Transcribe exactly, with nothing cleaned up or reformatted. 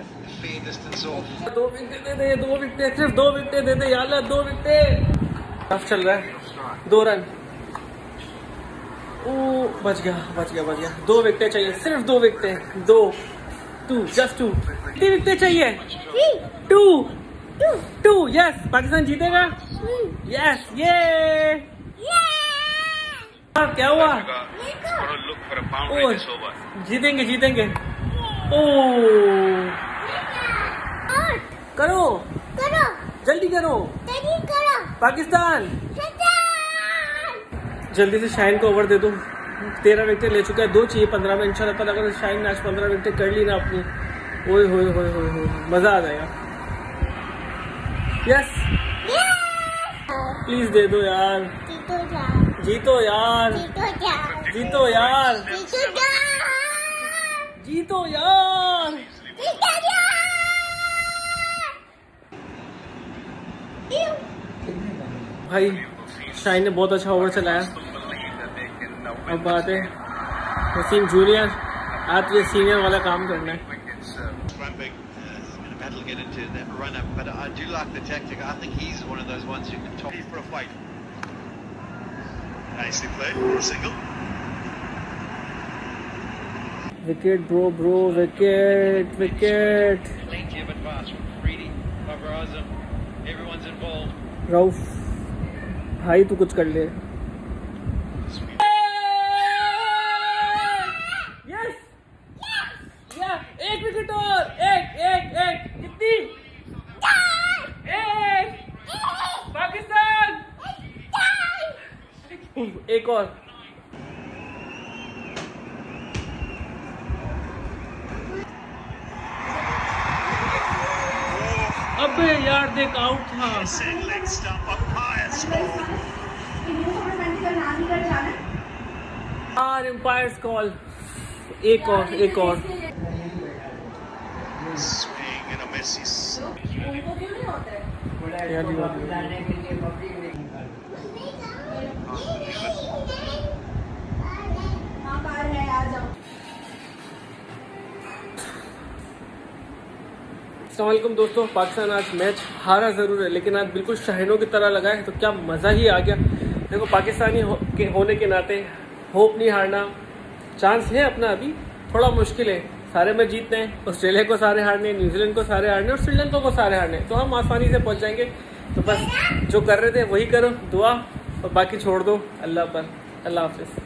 दो विकेट दे दे, दो विकेट, सिर्फ दो विकेट दे दे यार, दो विकेट। टफ चल रहा है, दो रन। ओ बच गया बच गया बच गया। दो विकेट चाहिए, सिर्फ दो विकेट, दो, टू, जस्ट टू। कितनी विकेट चाहिए? Two two. यस, पाकिस्तान जीतेगा। यस, ये क्या हुआ? ओ, जीतेंगे जीतेंगे। ओ करो करो जल्दी करो जल्दी करो पाकिस्तान। जल्दी से शाइन को ओवर दे दो। तेरह विकेट ले चुका है, दो चाहिए पंद्रह में। इंशाल्लाह ताला अगर शाइन ने आज पंद्रह विकेट कर ली ना अपनी, ओए होए होए होए होए, मजा आ जाएगा। यस, प्लीज दे दो यार, जीतो यार, जीतो यार, जीतो यार। भाई शाइन ने बहुत अच्छा ओवर चलाया। अब बात है वसीम जूनियर, आज तुझे सीनियर वाला काम करना है। Wicket bro bro, wicket wicket. Rauf भाई तू कुछ कर ले। यस, या एक विकेट और, एक एक एक। कितनी? एक। पाकिस्तान एक और। अबे यार देख, आउट था। यार एम्पायर्स कॉल। एक और एक और। अस्सलामुअलैकुम दोस्तों, पाकिस्तान आज मैच हारा ज़रूर है, लेकिन आज बिल्कुल शाहीनों की तरह लगा है, तो क्या मज़ा ही आ गया। देखो पाकिस्तानी हो, के होने के नाते होप नहीं हारना, चांस है अपना, अभी थोड़ा मुश्किल है। सारे मैच जीतने हैं, ऑस्ट्रेलिया को सारे हारने, न्यूजीलैंड को सारे हारने और श्रीलंका को सारे हारने, तो हम आसानी से पहुंच जाएंगे। तो बस जो कर रहे थे वही करो, दुआ, और बाकी छोड़ दो अल्लाह पर। अल्लाह हाफिज़।